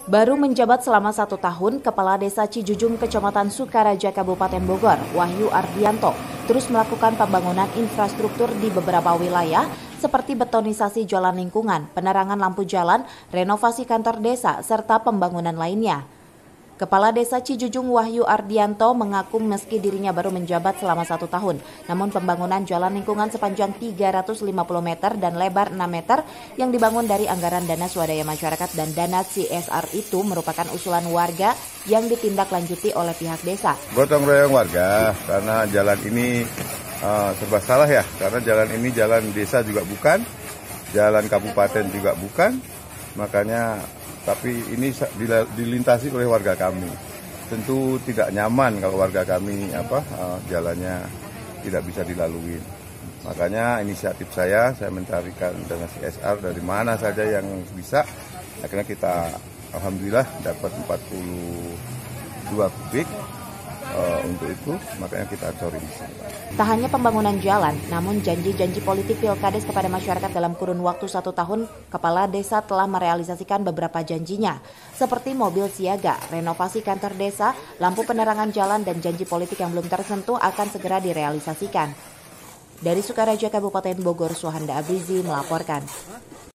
Baru menjabat selama 1 tahun, Kepala Desa Cijujung, Kecamatan Sukaraja, Kabupaten Bogor, Wahyu Ardianto, terus melakukan pembangunan infrastruktur di beberapa wilayah seperti betonisasi jalan lingkungan, penerangan lampu jalan, renovasi kantor desa, serta pembangunan lainnya. Kepala Desa Cijujung Wahyu Ardianto mengaku meski dirinya baru menjabat selama 1 tahun, namun pembangunan jalan lingkungan sepanjang 350 meter dan lebar 6 meter yang dibangun dari anggaran dana swadaya masyarakat dan dana CSR itu merupakan usulan warga yang ditindaklanjuti oleh pihak desa. Gotong royong warga karena jalan ini serba salah ya, karena jalan ini jalan desa juga bukan, jalan kabupaten juga bukan, makanya tapi ini dilintasi oleh warga kami. Tentu tidak nyaman kalau warga kami jalannya tidak bisa dilalui. Makanya inisiatif saya mencarikan dana CSR dari mana saja yang bisa. Akhirnya kita alhamdulillah dapat 42 kubik untuk itu, makanya kita cori di sini. Tak hanya pembangunan jalan, namun janji-janji politik Pilkades kepada masyarakat dalam kurun waktu 1 tahun, Kepala Desa telah merealisasikan beberapa janjinya, seperti mobil siaga, renovasi kantor desa, lampu penerangan jalan, dan janji politik yang belum tersentuh akan segera direalisasikan. Dari Sukaraja, Kabupaten Bogor, Suhanda Abrizi melaporkan.